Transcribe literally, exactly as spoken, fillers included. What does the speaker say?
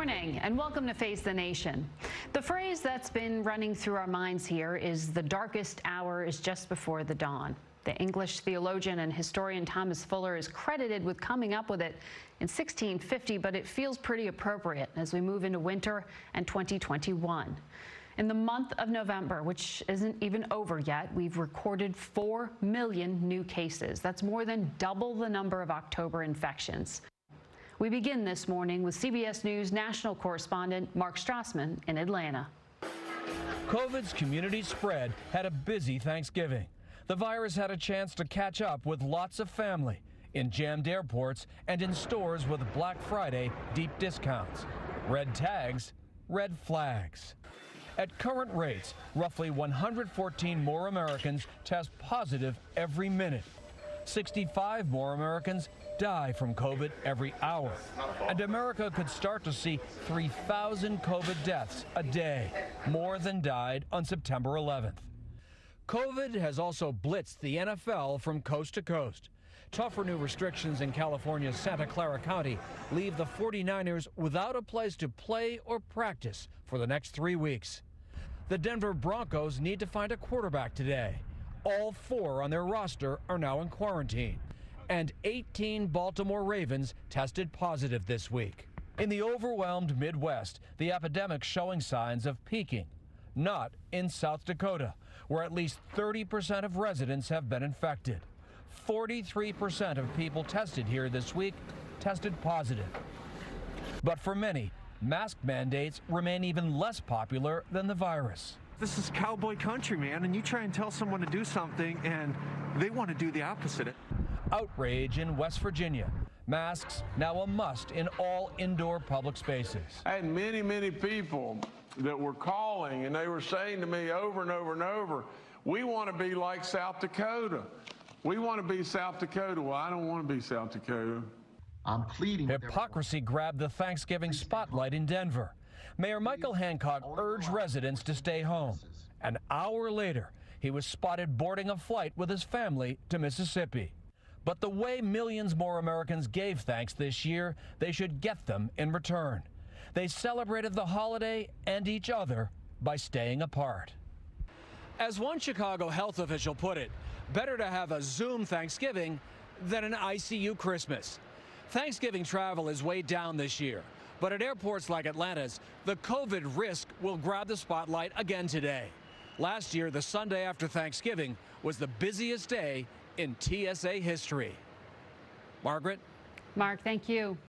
morning and welcome to Face the Nation. The phrase that's been running through our minds here is the darkest hour is just before the dawn. The English theologian and historian Thomas Fuller is credited with coming up with it in sixteen fifty, but it feels pretty appropriate as we move into winter and twenty twenty-one. In the month of November, which isn't even over yet, we've recorded four million new cases. That's more than double the number of October infections. We begin this morning with C B S News national correspondent Mark Strassmann in Atlanta. COVID's community spread had a busy Thanksgiving. The virus had a chance to catch up with lots of family in jammed airports and in stores with Black Friday deep discounts. Red tags, red flags. At current rates, roughly one hundred fourteen more Americans test positive every minute. sixty-five more Americans die from COVID every hour. And America could start to see three thousand COVID deaths a day, more than died on September eleventh. COVID has also blitzed the N F L from coast to coast. Tougher new restrictions in California's Santa Clara County leave the forty-niners without a place to play or practice for the next three weeks. The Denver Broncos need to find a quarterback today. All four on their roster are now in quarantine. And eighteen Baltimore Ravens tested positive this week. In the overwhelmed Midwest, the epidemic's showing signs of peaking. Not in South Dakota, where at least thirty percent of residents have been infected. forty-three percent of people tested here this week tested positive. But for many, mask mandates remain even less popular than the virus. This is cowboy country, man, and you try and tell someone to do something and they want to do the opposite. Outrage in West Virginia. Masks now a must in all indoor public spaces. I had many, many people that were calling and they were saying to me over and over and over, we want to be like South Dakota. We want to be South Dakota. Well, I don't want to be South Dakota. I'm pleading. Hypocrisy grabbed the Thanksgiving spotlight in Denver. Mayor Michael Hancock urged residents to stay home. An hour later, he was spotted boarding a flight with his family to Mississippi. But the way millions more Americans gave thanks this year, they should get them in return. They celebrated the holiday and each other by staying apart. As one Chicago health official put it, better to have a Zoom Thanksgiving than an I C U Christmas. Thanksgiving travel is way down this year, but at airports like Atlanta's, the COVID risk will grab the spotlight again today. Last year, the Sunday after Thanksgiving was the busiest day in T S A history. Margaret? Mark, thank you.